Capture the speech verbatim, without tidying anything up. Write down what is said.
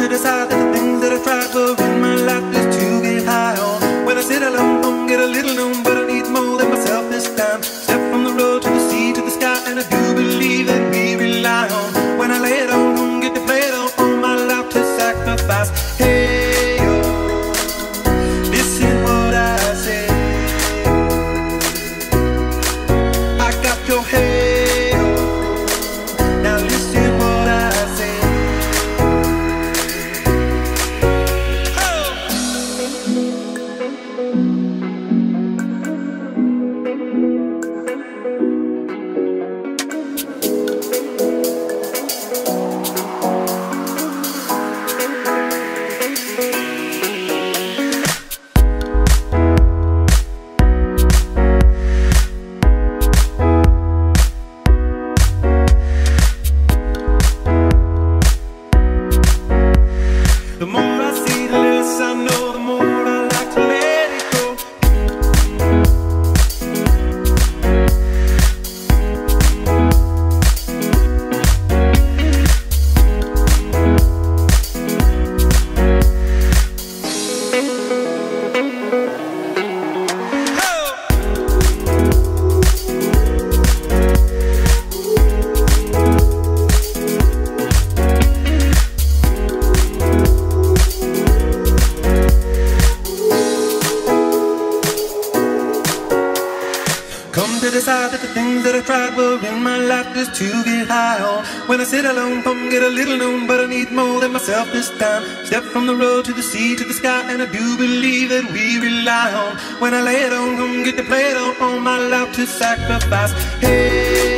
to decide that the things that I tried for in my life is to get high on. When I sit alone, don't get a little known, but I need more than myself this time. Step from the road to the sea to the sky, and I do believe that we rely on. When I lay it on, don't get to play it on, all my life to sacrifice. Hey, yo, listen what I say. I got your hey, yo, now listen what I say. The more I see, the less I know, the more I like to let it go. Come to decide that the things that I tried were in my life just to get high on. When I sit alone, come get a little known, but I need more than myself this time. Step from the road to the sea to the sky, and I do believe that we rely on. When I lay it on, come get to play it on, all my life to sacrifice. Hey.